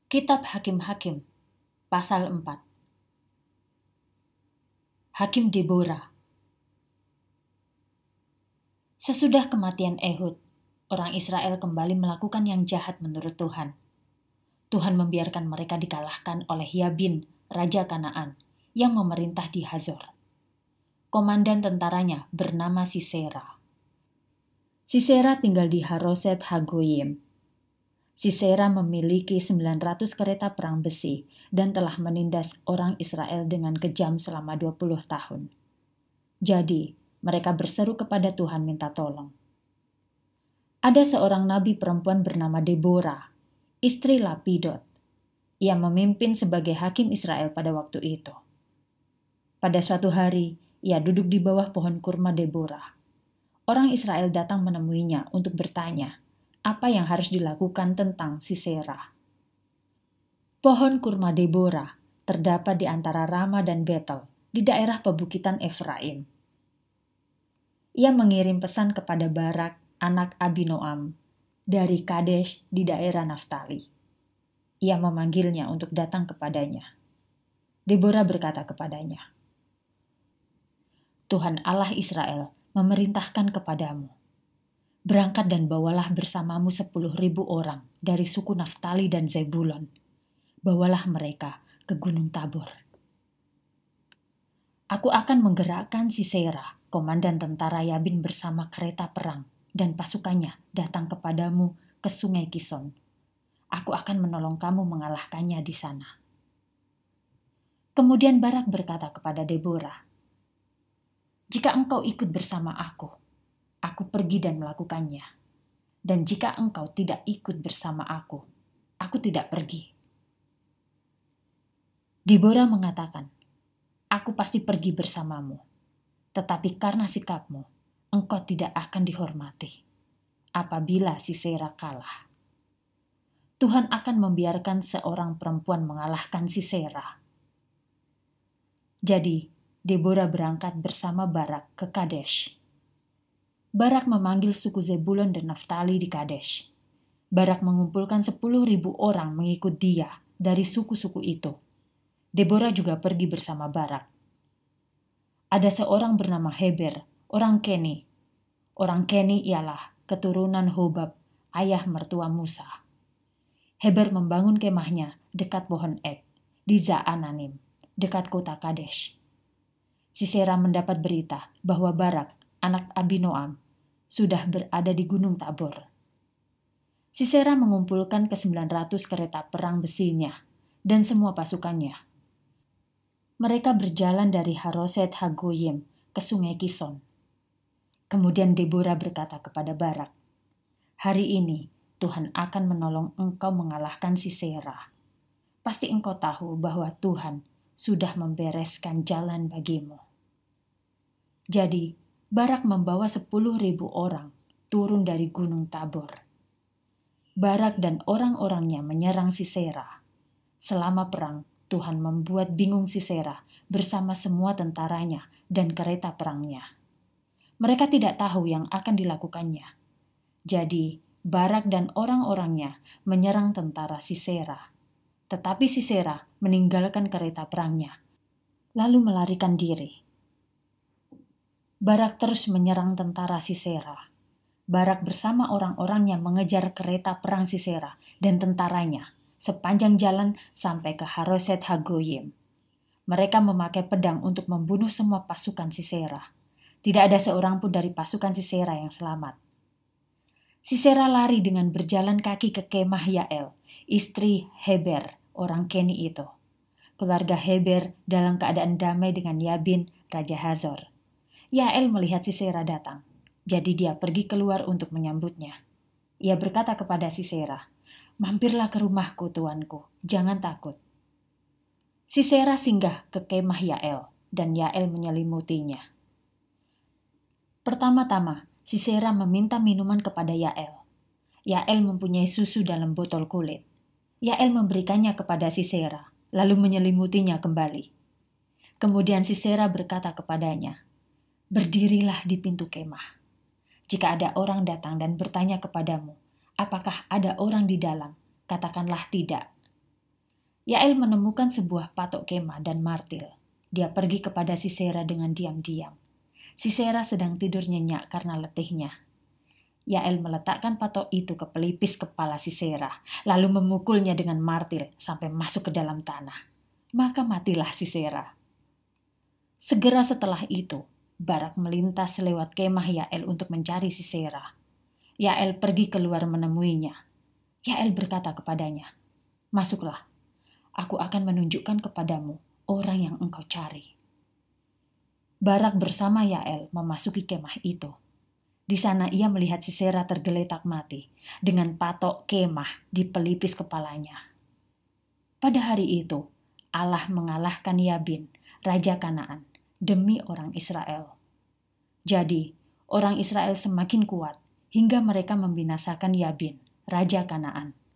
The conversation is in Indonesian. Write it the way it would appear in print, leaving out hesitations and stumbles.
Kitab Hakim-Hakim, pasal 4. Hakim Debora. Sesudah kematian Ehud, orang Israel kembali melakukan yang jahat menurut Tuhan. Tuhan membiarkan mereka dikalahkan oleh Yabin, Raja Kanaan, yang memerintah di Hazor. Komandan tentaranya bernama Sisera. Sisera tinggal di Haroset Hagoyim. Sisera memiliki 900 kereta perang besi dan telah menindas orang Israel dengan kejam selama 20 tahun. Jadi, mereka berseru kepada Tuhan minta tolong. Ada seorang nabi perempuan bernama Debora, istri Lapidot. Ia memimpin sebagai hakim Israel pada waktu itu. Pada suatu hari, ia duduk di bawah pohon kurma Debora. Orang Israel datang menemuinya untuk bertanya, apa yang harus dilakukan tentang Sisera. Pohon kurma Debora terdapat di antara Rama dan Betel di daerah pebukitan Efraim. Ia mengirim pesan kepada Barak, anak Abinoam, dari Kadesh di daerah Naftali. Ia memanggilnya untuk datang kepadanya. Debora berkata kepadanya, Tuhan Allah Israel memerintahkan kepadamu, berangkat dan bawalah bersamamu 10.000 orang dari suku Naftali dan Zebulon. Bawalah mereka ke Gunung Tabor. Aku akan menggerakkan Sisera, komandan tentara Yabin bersama kereta perang dan pasukannya datang kepadamu ke sungai Kison. Aku akan menolong kamu mengalahkannya di sana. Kemudian Barak berkata kepada Debora, jika engkau ikut bersama aku pergi dan melakukannya. Dan jika engkau tidak ikut bersama aku tidak pergi. Debora mengatakan, aku pasti pergi bersamamu, tetapi karena sikapmu, engkau tidak akan dihormati. Apabila Sisera kalah, Tuhan akan membiarkan seorang perempuan mengalahkan Sisera. Jadi, Debora berangkat bersama Barak ke Kadesh. Barak memanggil suku Zebulon dan Naftali di Kadesh. Barak mengumpulkan 10.000 orang mengikut dia dari suku-suku itu. Debora juga pergi bersama Barak. Ada seorang bernama Heber, orang Keni. Orang Keni ialah keturunan Hobab, ayah mertua Musa. Heber membangun kemahnya dekat pohon ek, di Zaananim, dekat kota Kadesh. Sisera mendapat berita bahwa Barak, anak Abinoam, sudah berada di Gunung Tabor. Sisera mengumpulkan ke-900 kereta perang besinya dan semua pasukannya. Mereka berjalan dari Haroset Hagoyim ke sungai Kison. Kemudian Debora berkata kepada Barak, hari ini Tuhan akan menolong engkau mengalahkan Sisera. Pasti engkau tahu bahwa Tuhan sudah membereskan jalan bagimu. Jadi, Barak membawa 10.000 orang turun dari Gunung Tabor. Barak dan orang-orangnya menyerang Sisera. Selama perang, Tuhan membuat bingung Sisera bersama semua tentaranya dan kereta perangnya. Mereka tidak tahu yang akan dilakukannya. Jadi, Barak dan orang-orangnya menyerang tentara Sisera. Tetapi Sisera meninggalkan kereta perangnya, lalu melarikan diri. Barak terus menyerang tentara Sisera. Barak bersama orang-orangnya mengejar kereta perang Sisera dan tentaranya sepanjang jalan sampai ke Haroset Hagoyim. Mereka memakai pedang untuk membunuh semua pasukan Sisera. Tidak ada seorang pun dari pasukan Sisera yang selamat. Sisera lari dengan berjalan kaki ke kemah Yael, istri Heber, orang Keni itu. Keluarga Heber dalam keadaan damai dengan Yabin, Raja Hazor. Yael melihat Sisera datang, jadi dia pergi keluar untuk menyambutnya. Ia berkata kepada Sisera, mampirlah ke rumahku tuanku, jangan takut. Sisera singgah ke kemah Yael, dan Yael menyelimutinya. Pertama-tama, Sisera meminta minuman kepada Yael. Yael mempunyai susu dalam botol kulit. Yael memberikannya kepada Sisera, lalu menyelimutinya kembali. Kemudian Sisera berkata kepadanya, berdirilah di pintu kemah. Jika ada orang datang dan bertanya kepadamu, apakah ada orang di dalam? Katakanlah tidak. Yael menemukan sebuah patok kemah dan martil. Dia pergi kepada Sisera dengan diam-diam. Sisera sedang tidur nyenyak karena letihnya. Yael meletakkan patok itu ke pelipis kepala Sisera, lalu memukulnya dengan martil sampai masuk ke dalam tanah. Maka matilah Sisera. Segera setelah itu, Barak melintas lewat kemah Yael untuk mencari Sisera. Yael pergi keluar menemuinya. Yael berkata kepadanya, "Masuklah, aku akan menunjukkan kepadamu orang yang engkau cari." Barak bersama Yael memasuki kemah itu. Di sana ia melihat Sisera tergeletak mati dengan patok kemah di pelipis kepalanya. Pada hari itu, Allah mengalahkan Yabin, raja Kanaan, demi orang Israel. Jadi, orang Israel semakin kuat hingga mereka membinasakan Yabin, raja Kanaan.